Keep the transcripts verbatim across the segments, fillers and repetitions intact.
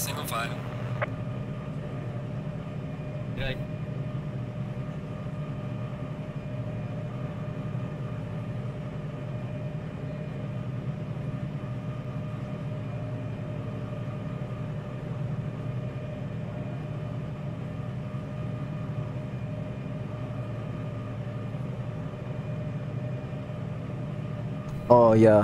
single file. Right. Oh yeah.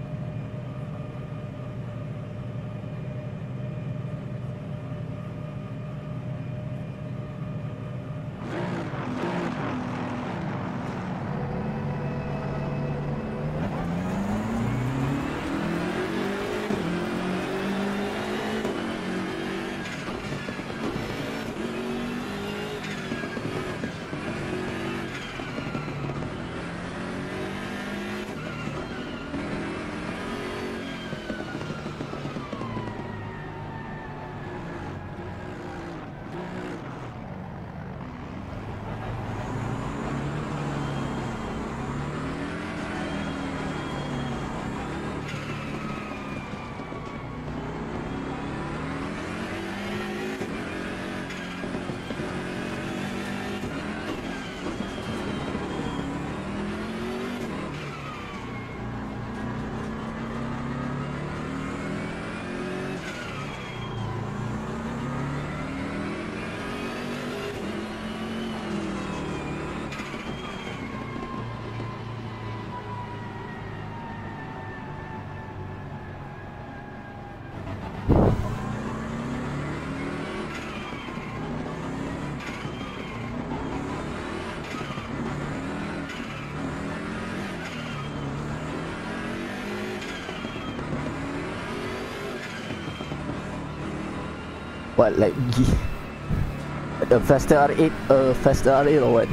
What, like the faster R eight, uh, faster R eight or what?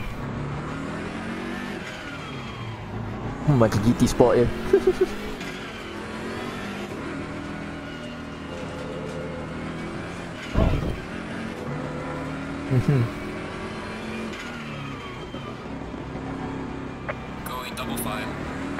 Hmm, macam G T Sport je. Mhm. Going double file.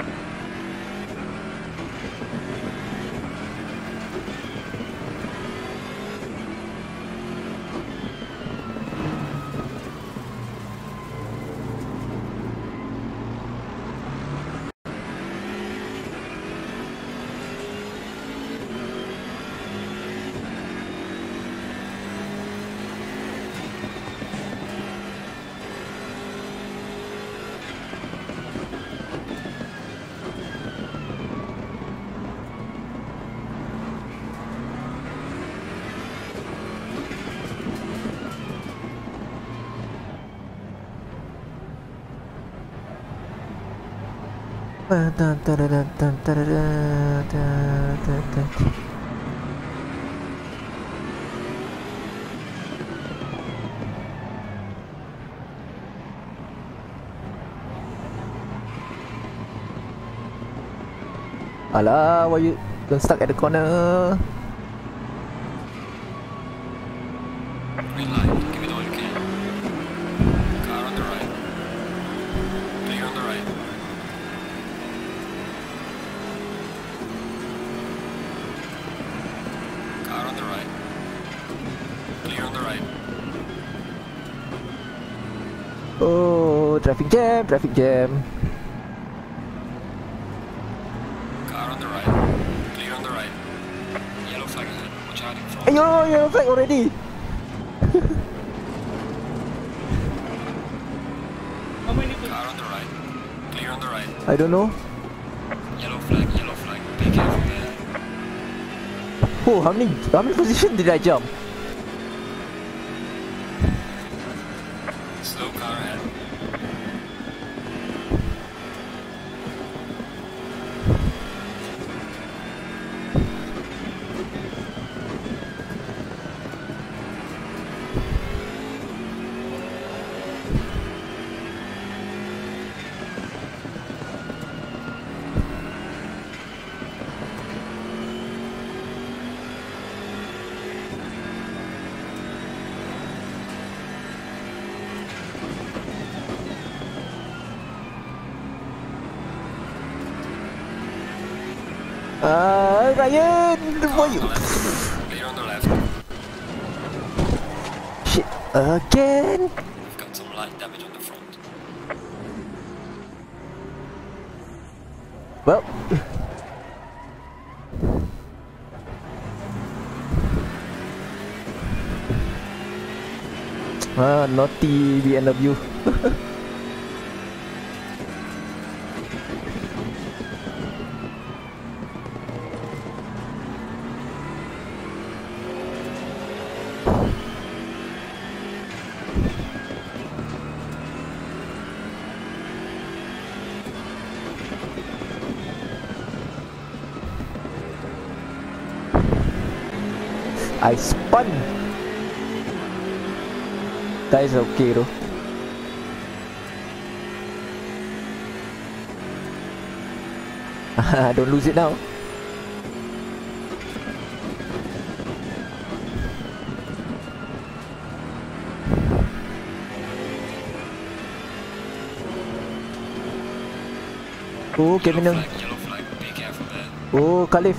Alah, why you don't stuck at the corner? Green light, give it all you can. Car on the right. Clear on the right. Car on the right. Clear on the right. Oh, traffic jam, traffic jam. Car on the right. Clear on the right. Yellow flag ahead. Watch out in front. Ayo, yellow flag already. Car on the right. Clear on the right. I don't know. Yellow flag, yellow flag. Be careful there. Oh, how many, how many positions did I jump? Slow car ahead. Ah, Ryan, why you? Clear on the left. Shit, again? We've got some light damage on the front. Well. Ah, naughty B M W. I spun. That is okay though. Don't lose it now. Oh, Kevin. Yellow flag, yellow flag, be careful there. Oh, Khalif.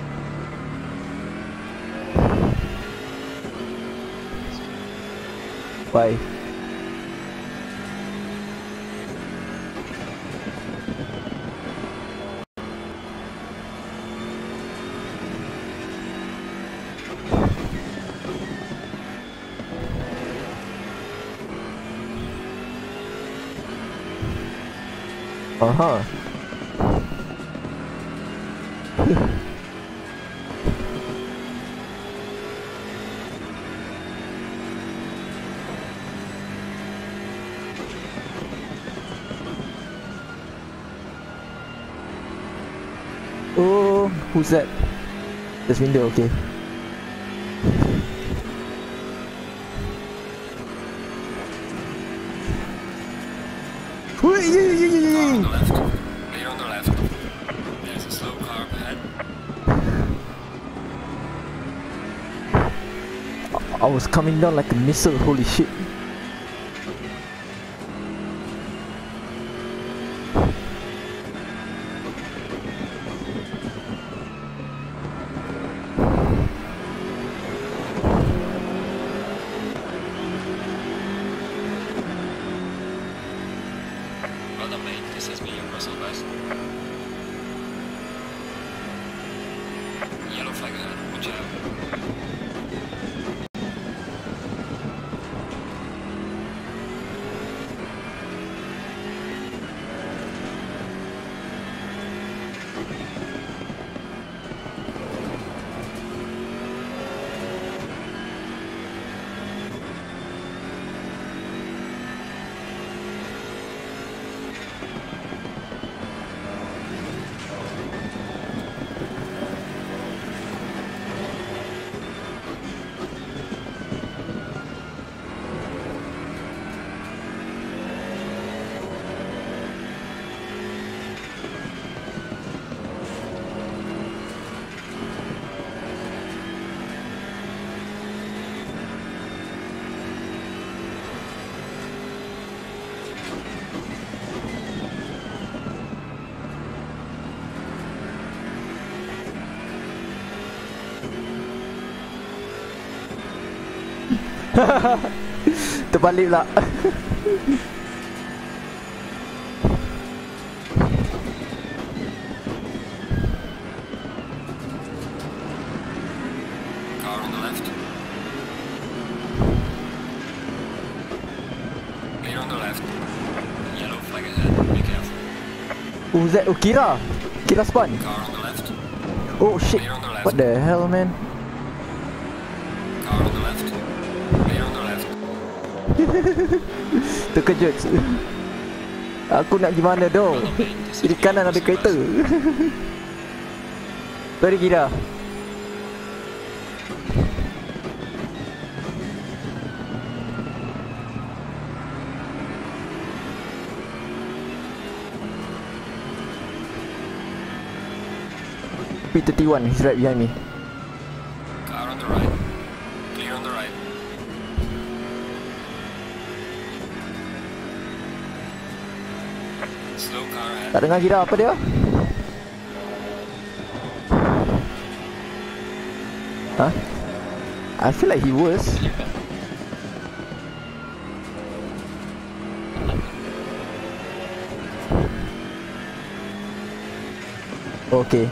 Why? Uh-huh. Oh, who's that? This window, okay. Car on the left. Clear on the left. There's a slow car up ahead. I was coming down like a missile, holy shit. Well done, mate. This has been your personal best. Yellow flag ahead. Watch out. Terbalik pula. Car on the left. Clear on the left. Yellow flag ahead. Be careful. Who's that? Oh, Kira. Kira spawn. Car on the left. Oh shit. Clear on the left. What the hell, man? Car on the left. Clear on the left. Terkejut. Aku nak gimana dong? Kiri kanan ada kereta. Sorry Kira. P thirty-one, he's right behind me. Car on the right. Clear on the right. Slow car ahead. Tak dengar Kira apa dia? Hah? I feel like he was. Okay.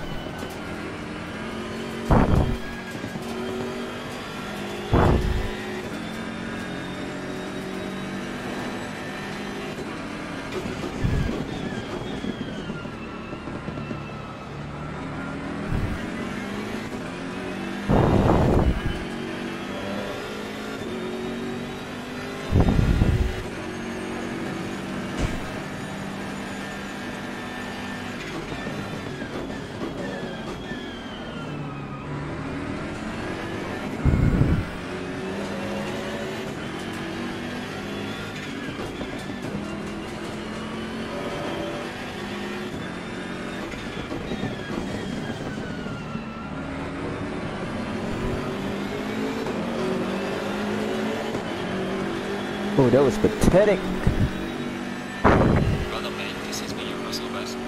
Oh, that was pathetic. Brother man, this has been your personal best.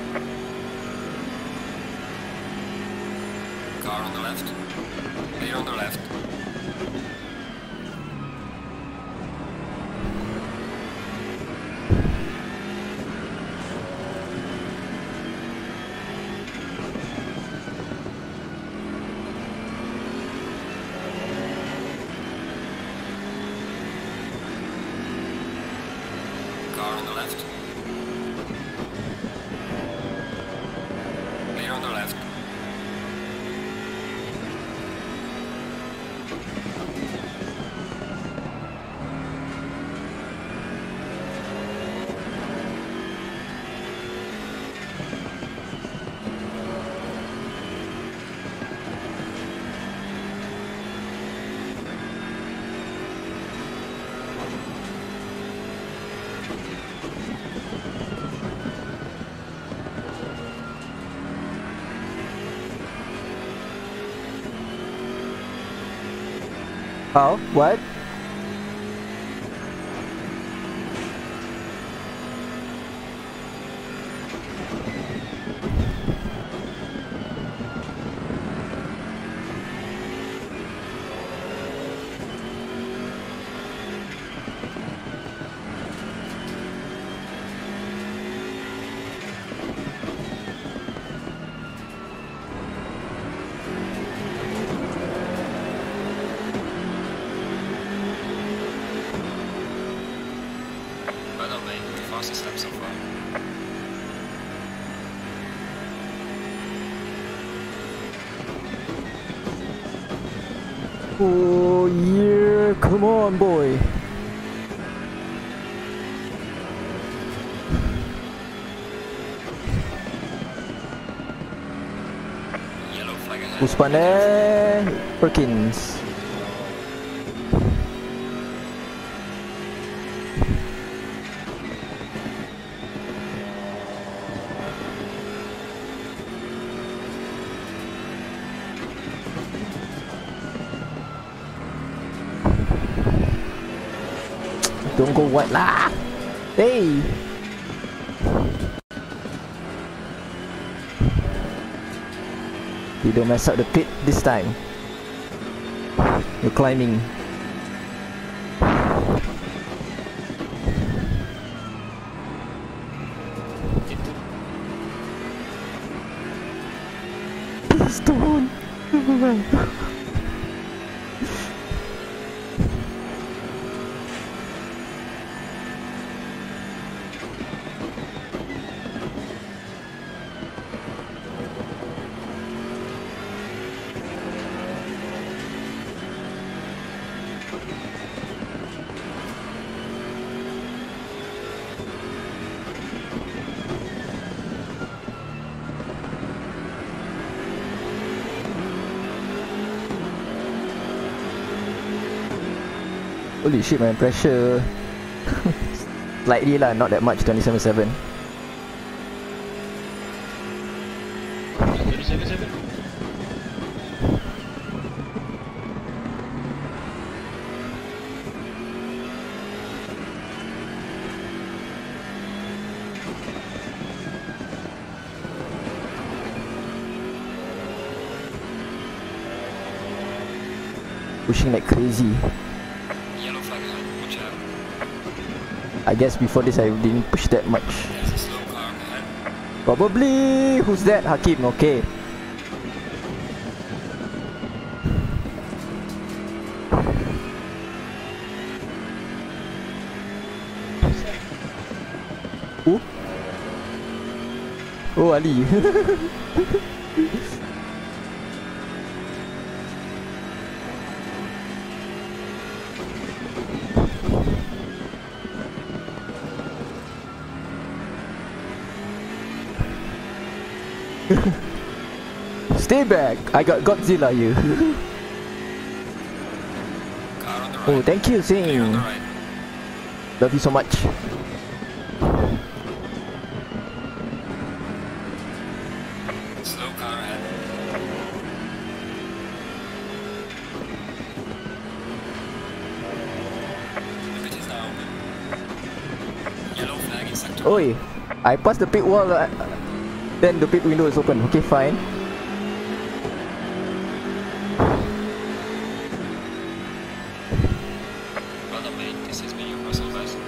Car on the left. Player on the left. Car on the left. Player on the left. Oh, what? Brother man, the fastest lap so far. Oh yeah, come on boy. Yellow flag ahead. Uspane Perkins. Don't go wide lah. Hey. You don't mess up the pit this time. You're climbing. Please don't. Holy shit man, pressure slightly lah, not that much. Twenty-seven seven. twenty-seven seven. pushing like crazy. Yellow flag ahead, watch out. I guess before this I didn't push that much. There's a slow car ahead. Probably. Who's that? Hakim. Okay. Who? Oh, Ali. Stay back! I got Godzilla you. Car on the right. Oh, thank you, Clear on Sing. the right. Love you so much. Slow car ahead. The pit is now open. Yellow flag in sector. Oi, I passed the pit wall. Uh, then the pit window is open. Okay, fine. Well done, mate. This has been your personal best.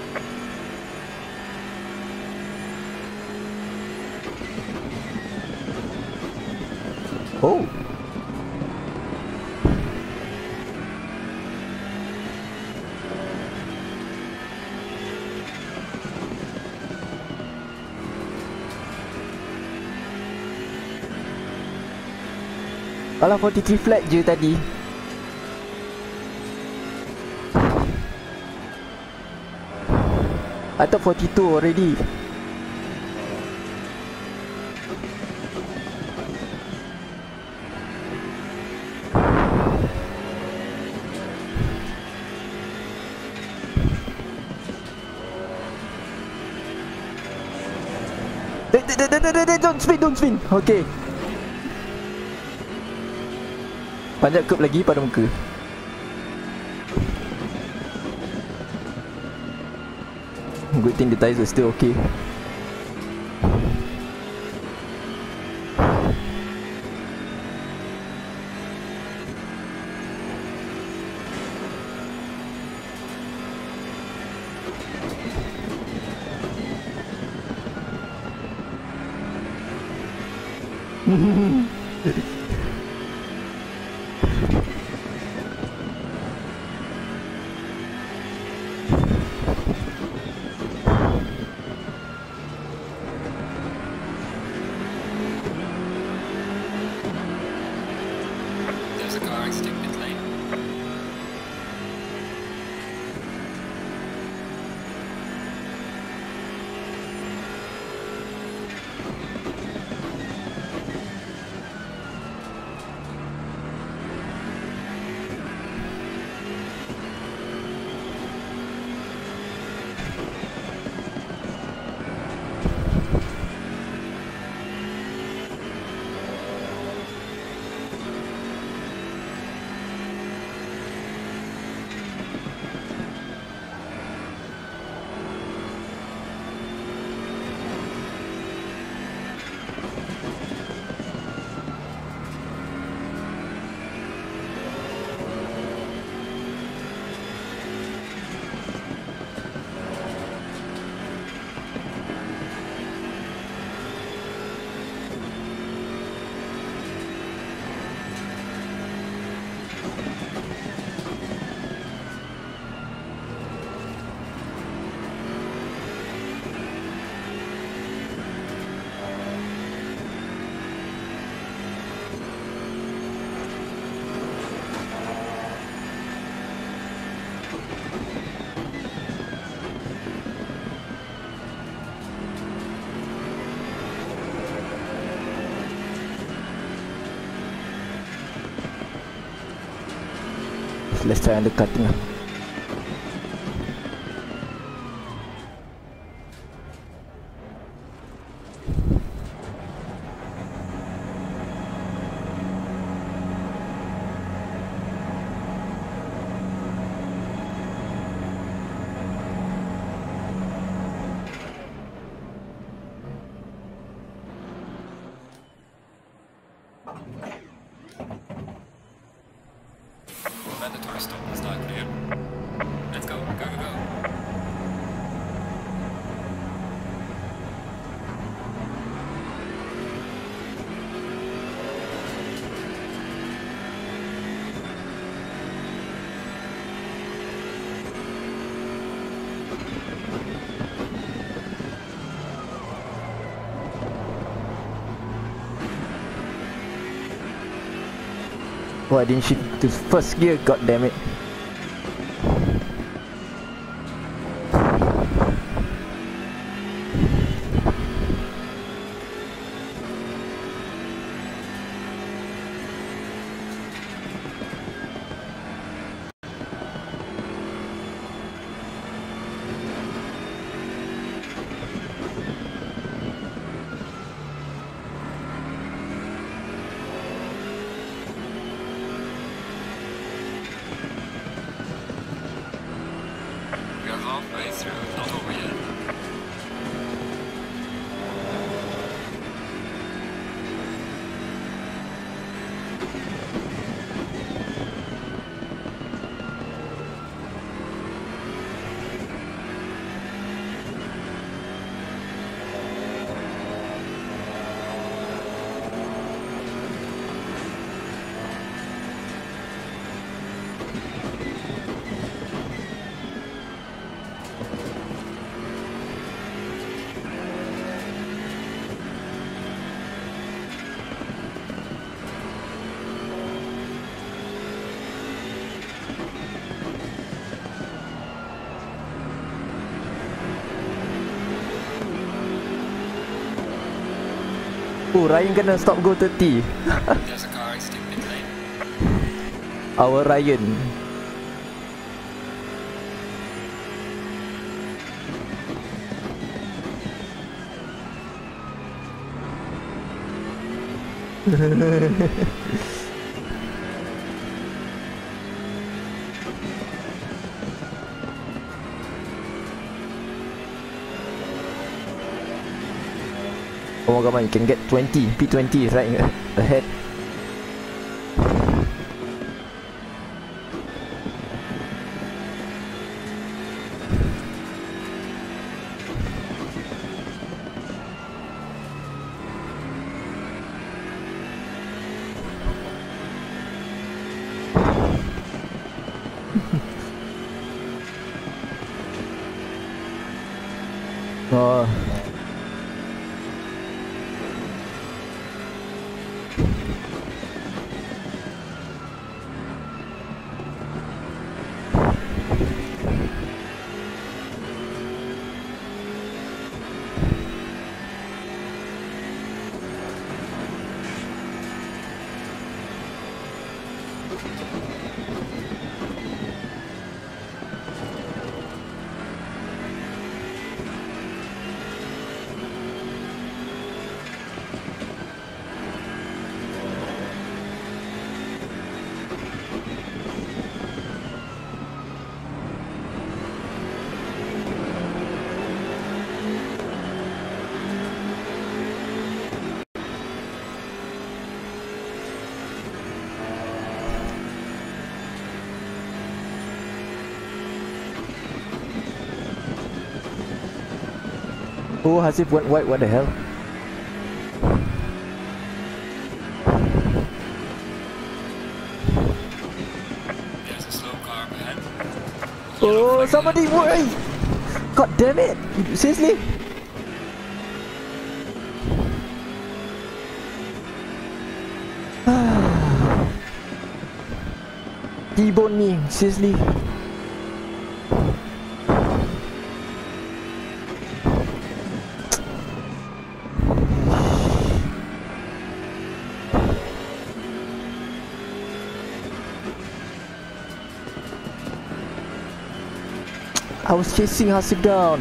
Oh. Alah, forty-three flat je tadi. I thought forty-two already. Don't spin, don't spin. Okay. Panjat curb lagi pada muka. Good thing the tires are still okay. There's a car exiting pit lane. Let's try undercutting. mandatory stop and start clear. Let's go, go, go, go. Why didn't she to first gear? God damn it! Halfway through, not over yet. Oh, Ryan kena stop go thirty. There's a car in pit lane. Our Ryan. Oh my god, man, you can get twenty, P twenty right ahead. Oh. Oh, Hasif went white, what the hell? There's a slow car ahead. Oh, somebody, why? God damn it! Seriously? T-bone me, seriously. I was chasing Hasif down.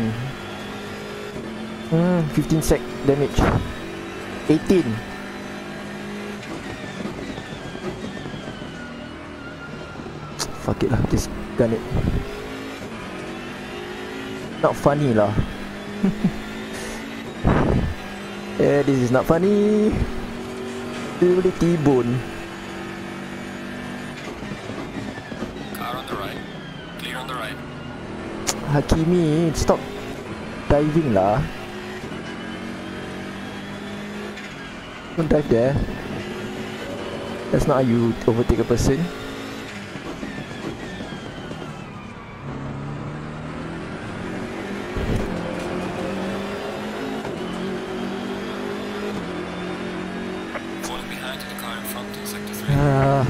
Hmm, fifteen sec damage. eighteen. Fuck it lah, just gun it. Not funny lah. Eh, this is not funny. Dia boleh T-bone. Car on the right. Clear on the right. Hakimi, stop diving lah. Don't dive there. That's not how you overtake a person. Falling behind to the car in front in sector three. Ah.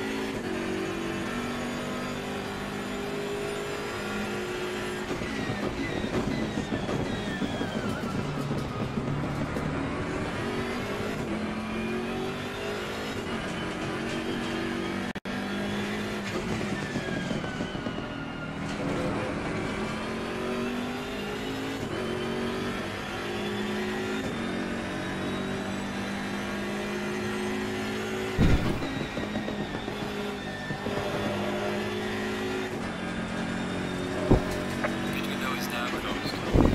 Pit window is now closed.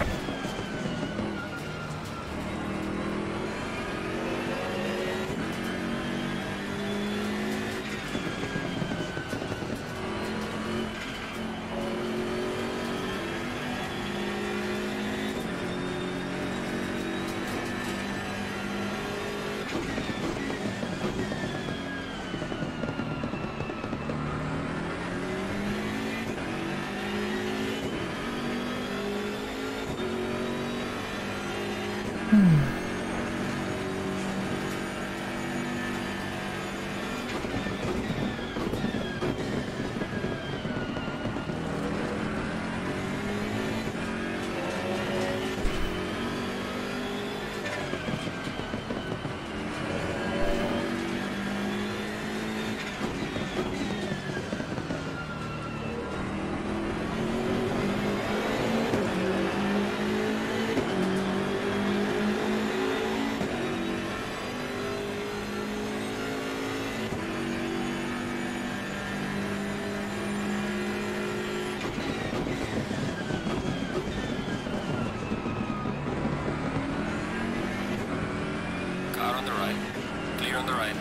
Car on the right. Clear on the right.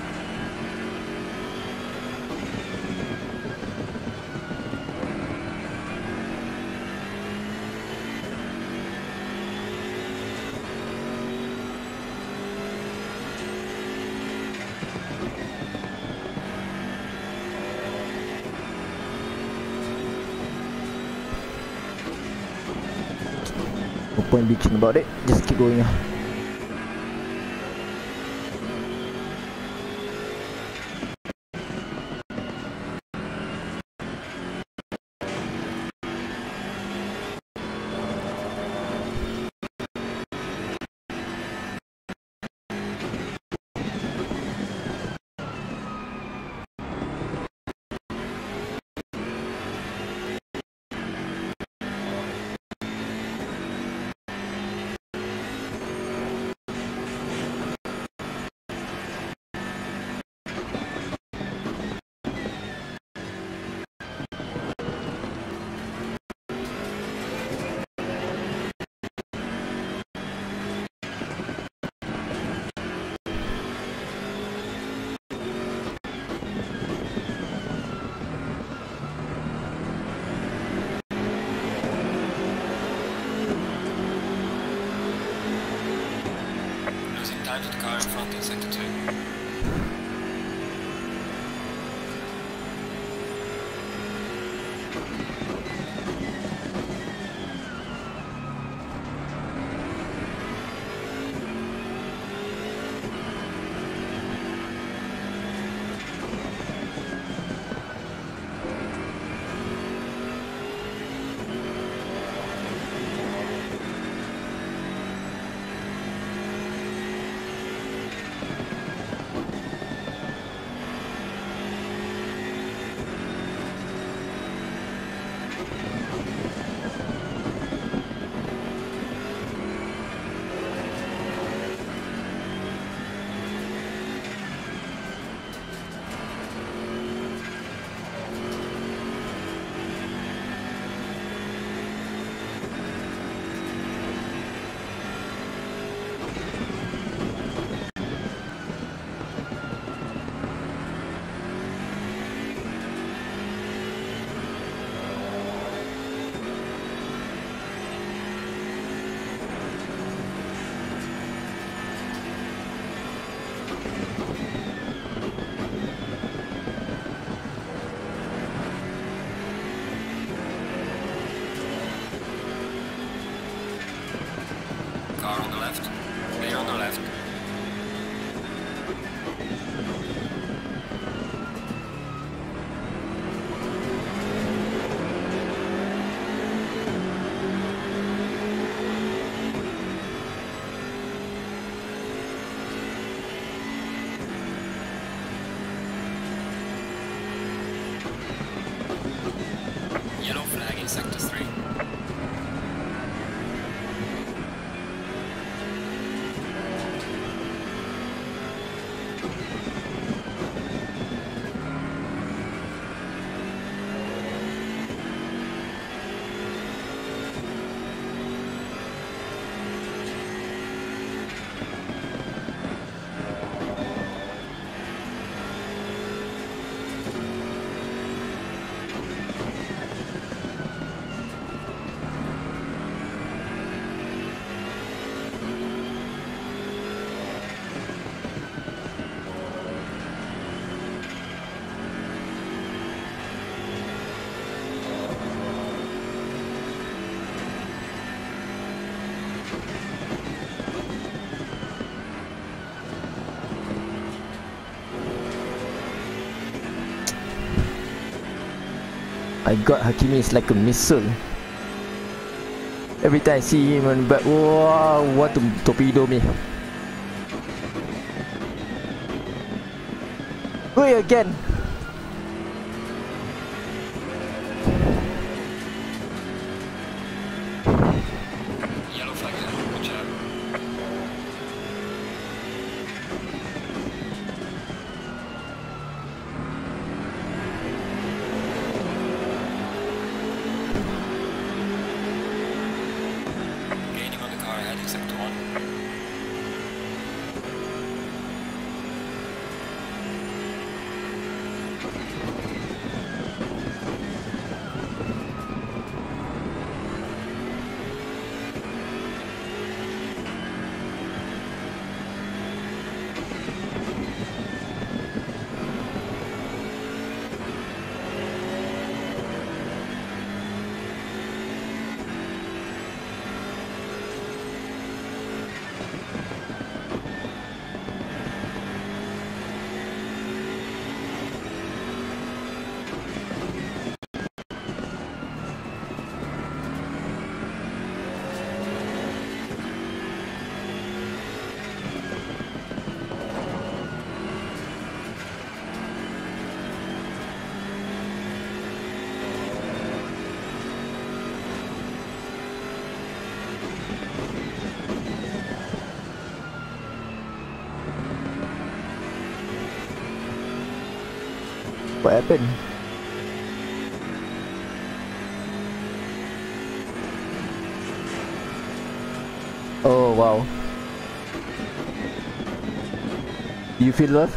No point bitching about it. Just keep going. ah. Losing time to the car in front in sector two. Car on the left. Clear on the left. Yellow flag in sector three. My god, Hakimi is like a missile. Every time I see him on back, wow, want to torpedo me. Wait again. Yellow flag there. Watch out. Gaining on the car ahead in sector one. What happened? Oh wow. Do you feel love?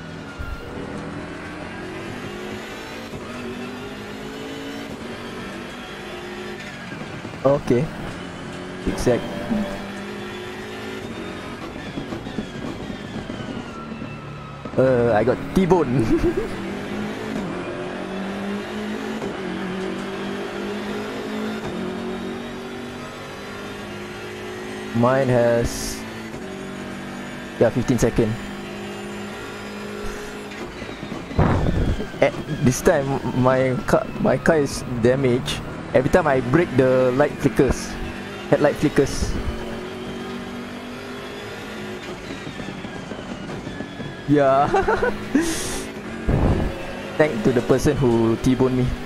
Okay. Exact. Uh, I got T-bone. Mine has, yeah, fifteen seconds. Eh, this time my car, my car is damaged. Every time I brake, the light flickers, headlight flickers. Yeah. Thank to the person who T-boned me.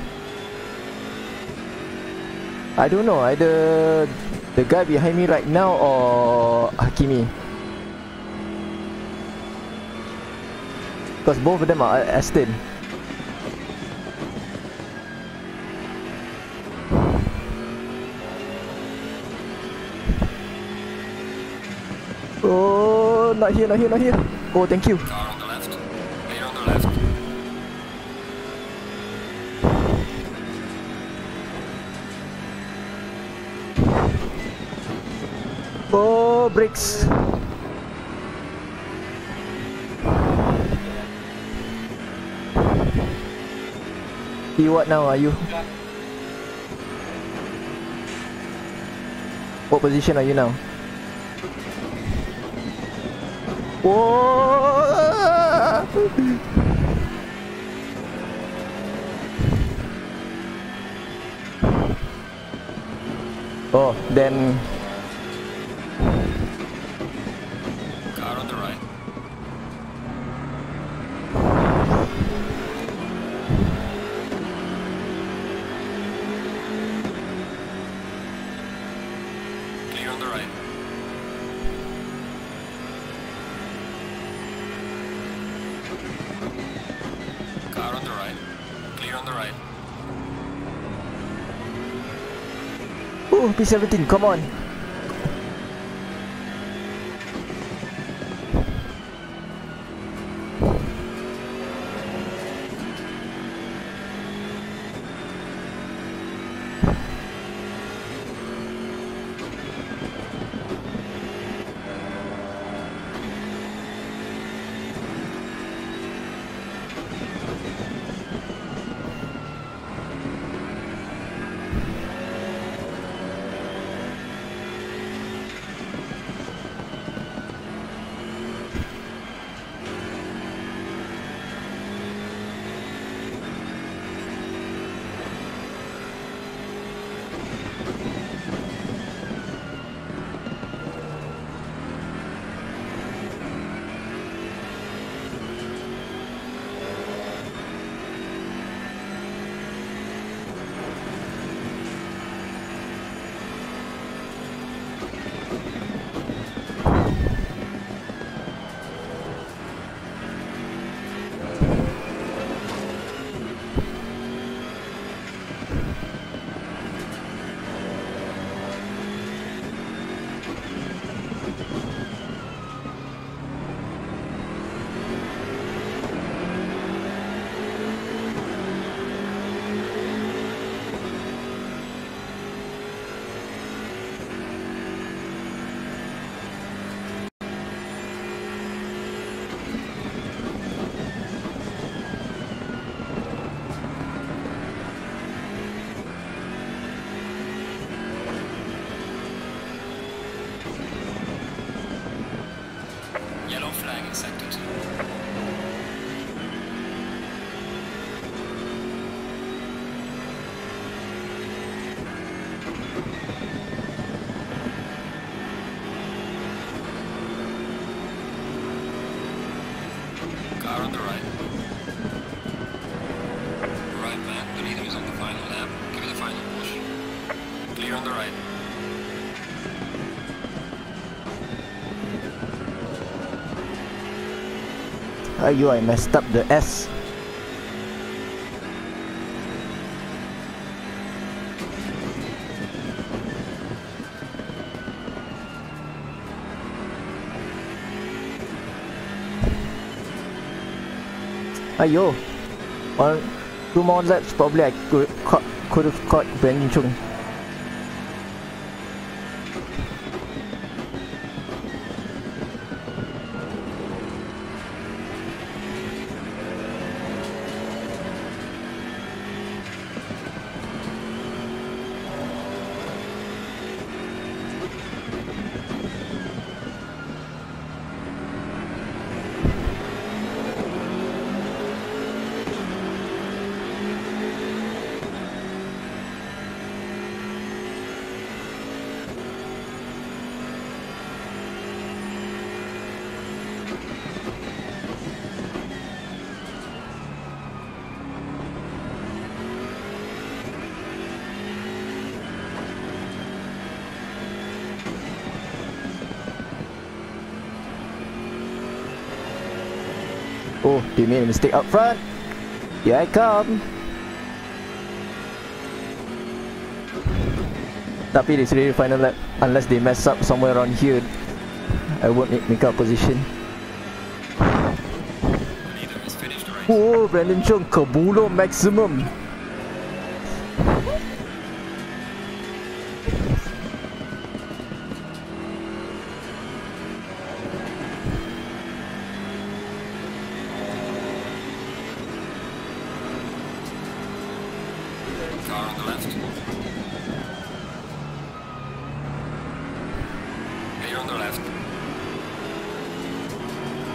I don't know, either the guy behind me right now or Hakimi, because both of them are Aston. Oh, not here, not here, not here. Oh, thank you. Car on the left. Clear on the left. Oh, brakes. See what now are you? What position are you now? Whoa! Oh, then Car on the right. Clear on the right. Car on the right. Clear on the right. oh, P seventeen, come on. Yellow flag in sector two. Car on the right. Right man, the leader is on the final lap. Give it a final push. Clear on the right. Ayo, I messed up the S. Ayo, one, two more laps probably I could caught, could have caught Brandon Chung. Oh, they made a mistake up front. Here I come. Tapi this really final lap. Unless they mess up somewhere around here, I won't make, make up position. Oh, Brandon Chung, Kabulo maximum. Car on the left. Clear on the left.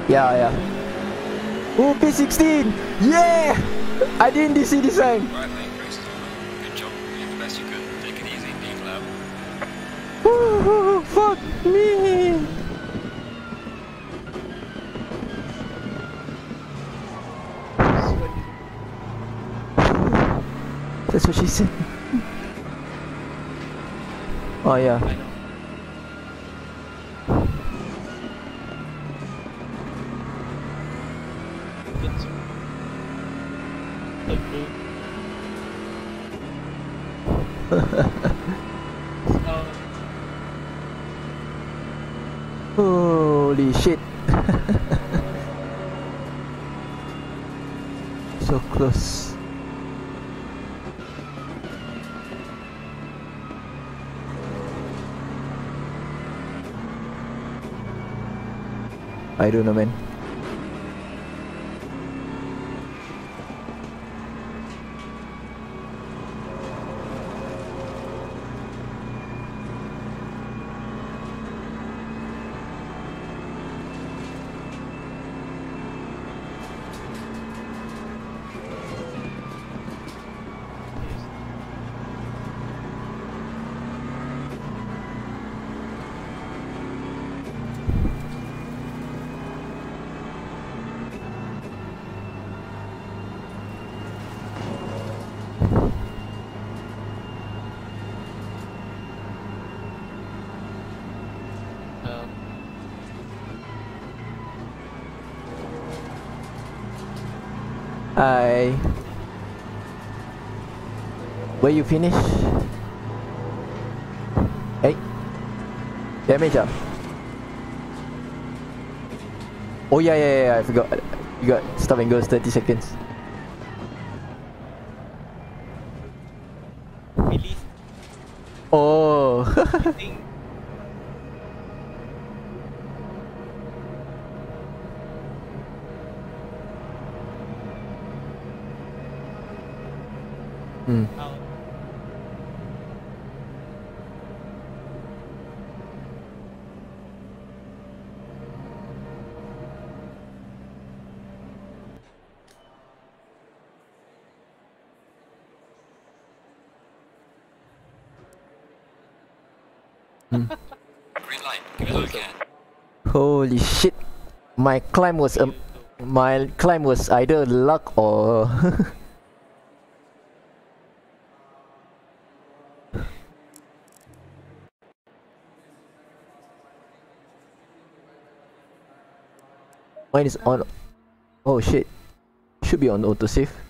Yeah, yeah. Oh, P sixteen! Yeah! I didn't see this time. Right lane, race is over. Good job. You did the best you could. Take it easy, being loud. Woo, fuck me! That's what she said. Oh yeah. I know. It's okay. So, Holy shit. So close. I don't know, man. um, I. Where you finish? Hey. Damage ah. Oh yeah, yeah, yeah, I forgot. You got stop and goes thirty seconds. release Oh. thing. Hmm. Out. Hmm. Green light. Give it all you can. Holy shit. My climb was um, my climb was either luck or mine is on. Oh shit. Should be on autosave.